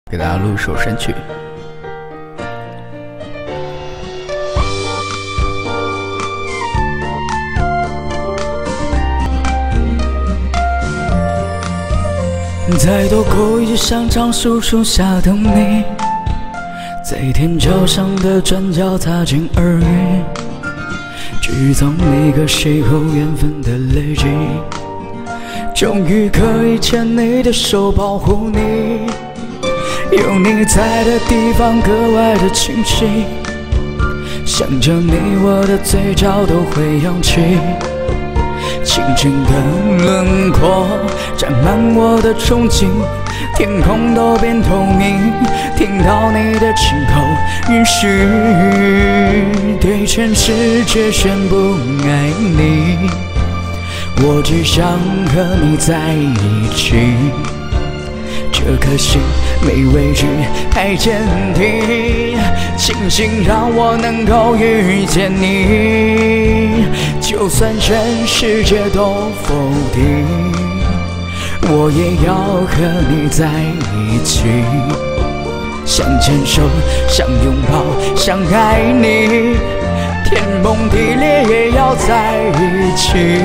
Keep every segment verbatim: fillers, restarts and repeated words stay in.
给大家录一首神曲。 再多苦也想常树树下等你，在天桥上的转角擦肩而遇，制造每个邂逅缘分的累积，终于可以牵你的手保护你，有你在的地方格外的清晰，想着你我的嘴角都会扬起，清晨的轮廓沾满我的憧憬，天空都变透明，听到你的轻口允许对全世界宣布爱你，我只想和你在一起，这颗心没畏惧太坚定，庆幸让我能够遇见你，就算全世界都否定，我也要和你在一起，想牵手想拥抱想爱你，天崩地裂也要在一起，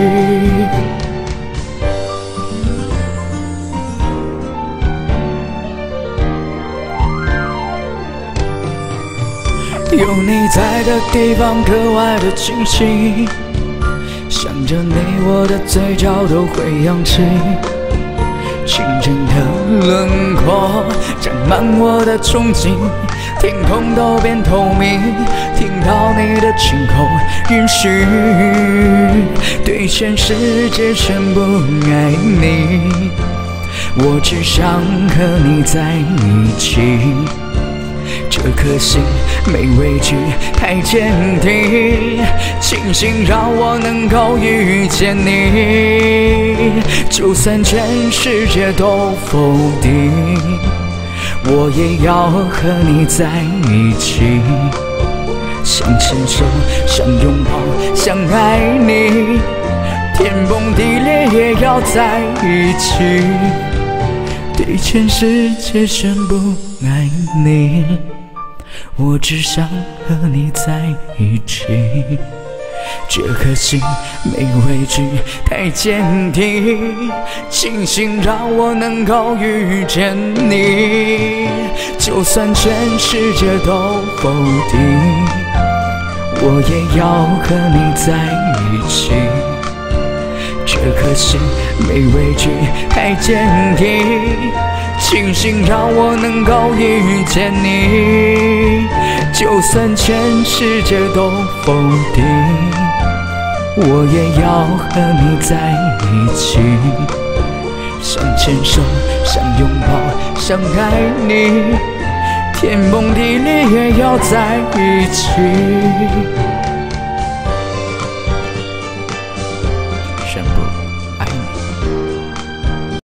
有你在的地方格外的清晰，想着你我的嘴角都会扬起，清晨的轮廓沾满我的憧憬，天空都变透明，听到你的轻口允许对全世界宣布爱你，我只想和你在一起，这颗心没畏惧太坚定，庆幸让我能够遇见你，就算全世界都否定，我也要和你在一起，想牵手想拥抱想爱你，天崩地裂也要在一起，对全世界宣布爱你，我只想和你在一起，这颗心没畏惧太坚定，庆幸让我能够遇见你，就算全世界都否定，我也要和你在一起，这颗心没畏惧太坚定，庆幸让我能够遇见你，就算全世界都否定，我也要和你在一起，想牵手想拥抱想爱你，天崩地裂也要在一起。